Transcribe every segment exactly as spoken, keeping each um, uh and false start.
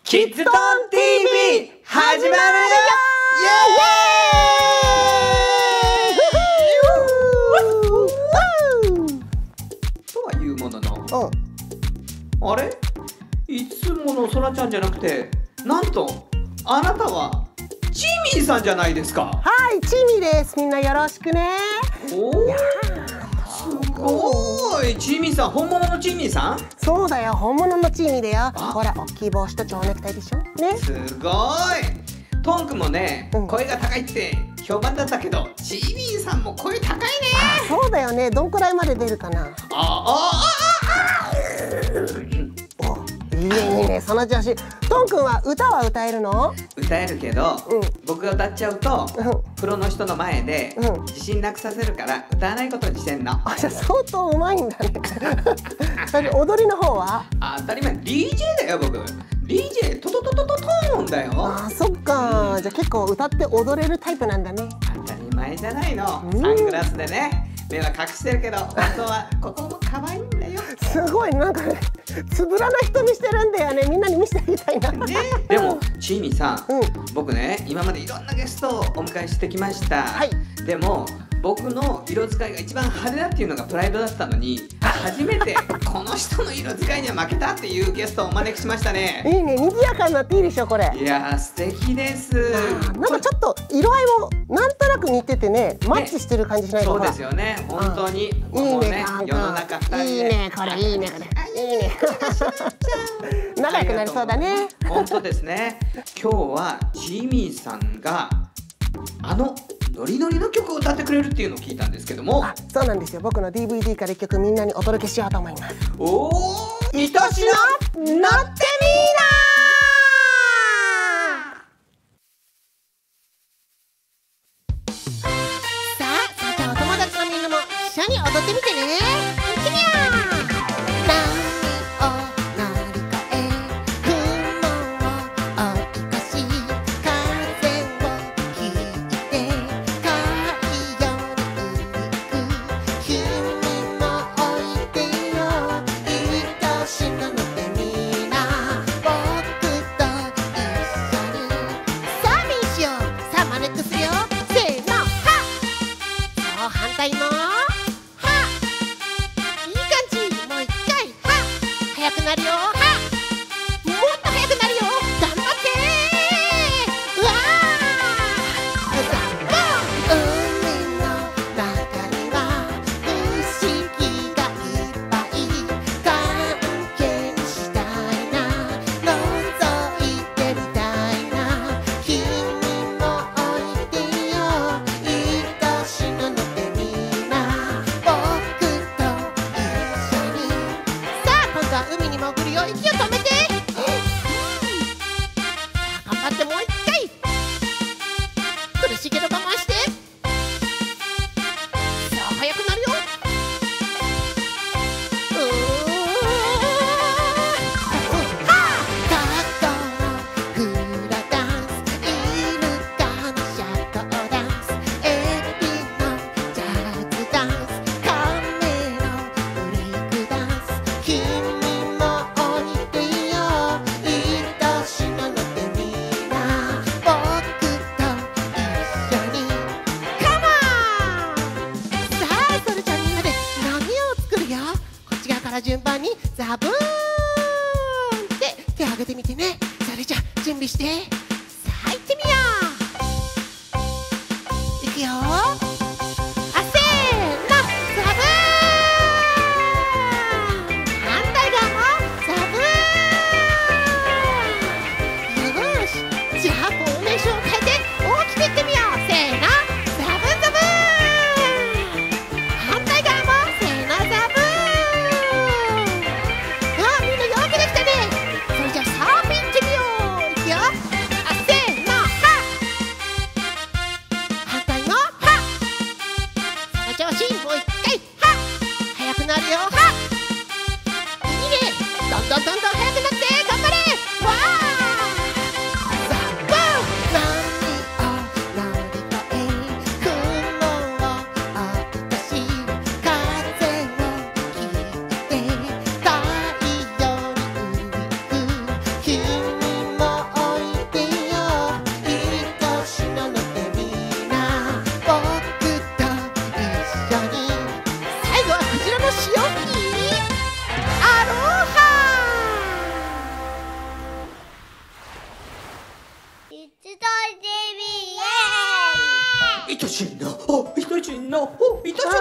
キッズトン ティーブイ 始まるよ。イエーイとはいうものの、あれいつものそらちゃんじゃなくて、なんとあなたはチミーさんじゃないですか。 はい、チミです。みんなよろしくね。 おー、すごい。チミーさん、本物のチミーさん？ そうだよ、本物のチミだよ。ほら、大きい帽子と蝶ネクタイでしょね。 すごい。トンクもね、うん、声が高いって評判だったけど、チミーさんも声高いね。 あ、そうだよね。どんくらいまで出るかな。ああああ。いいねいいね、その調子。トンくんは歌は歌えるの？ 歌えるけど、うん、僕が歌っちゃうと、うん、プロの人の前で、うん、自信なくさせるから歌わないことにしてんの。 あ、じゃあ相当うまいんだね。それ踊りの方は？ 当たり前、ディージェー だよ僕。ディージェー トトトトトトーンだよ。 あ、そっか、うん、じゃあ結構歌って踊れるタイプなんだね。 当たり前じゃないの。うん、サングラスでね、目は隠してるけど本当はここも可愛いんだよ。 すごい、なんかね、つぶらな瞳してるんだよね。みんなに見せてあげたいな。ね、 でもチーミーさん、うん、僕ね、今までいろんなゲストをお迎えしてきました。はい、でも僕の色使いが一番派手だっていうのがプライドだったのに、初めてこの人の色使いには負けたっていうゲストをお招きしましたね。 いいね、賑やかになっていいでしょこれ。 いやー、素敵です。 なんかちょっと色合いもなんとなく似ててね、マッチしてる感じしないかな。 そうですよね、本当に。もうね、世の中ふたりで。 いいね、これいいね、これいいね。仲良くなりそうだね。 本当ですね。今日はチーミーさんがあのノリノリの曲を歌ってくれるっていうのを聞いたんですけども。 あ、そうなんですよ。僕の ディーブイディー から一曲みんなにお届けしようと思います。 おー、いとしの乗ってみーなー。 さあ、それじゃあお友達のみんなも一緒に踊ってみてね。いってみよう。反対もはっ、いい感じ。もう一回はっ、速くなるよ。はっ、もっと速くなるよ。頑張ってー。うわー、海の中には不思議がいっぱい。探検したいな、覗いてみたいな。君もおいでよ、愛しのの海に潜るよ。息を止めて、うん、頑張ってもう一回。苦しいけど我慢して。さあ速くなるよ。うーはあ、タコのフラダンス、イルカのシャトーダンス、エビのジャズダンス、カメのブレイクダンス。君順番にザブーンって手を挙げてみてね。それじゃ準備して、さあ行ってみよう。いくよ。あ、せーの、ザブーン。反対側もザブーン。よし、じゃあフォーメーションを変えて大きくいってみよう。せーの、ザブンザブーン。反対側もせーの、ザブーン。なるよ。はっ、いいね。どんどんどんどん速くなって頑張れ。わー、ザブーン。 愛しいな、あ、愛しいな、お、愛しいな、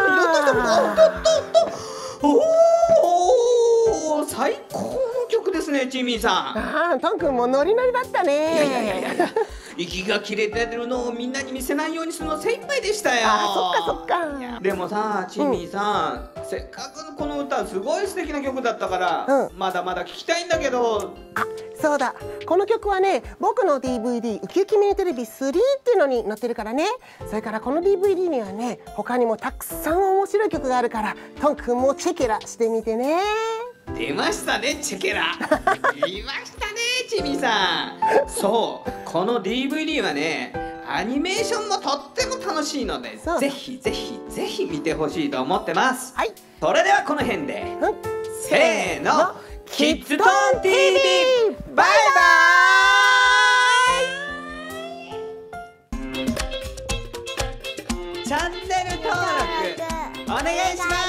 おお、最高の曲ですね、チミーさん。 ああ、トン君もノリノリだったね。 いやいやいやいや、息が切れてるのをみんなに見せないようにするの精一杯でしたよ。 あ、そっかそっか。 でもさ、チミーさん、うん、せっかくこの歌すごい素敵な曲だったから、うん、まだまだ聴きたいんだけど。 あ、そうだ、この曲はね、僕の ディーブイディー ウキウキミニテレビスリーっていうのに載ってるからね。それからこの ディーブイディー にはね、他にもたくさん面白い曲があるから、トン君もチェケラしてみてね。 出ましたね、チェケラ。出ましたね、チミさん。そう、この ディーブイディー はね、アニメーションもとっても楽しいので、ぜひぜひぜひ見てほしいと思ってます。はい。それではこの辺で、うん、せーの、キッズトン ティーブイ、バイバーイ。チャンネル登録お願いします。